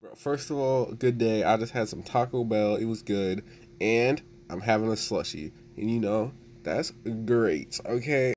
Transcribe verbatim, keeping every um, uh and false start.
First of all, good day. I just had some Taco Bell. It was good. And I'm having a slushie. And you know, that's great. Okay.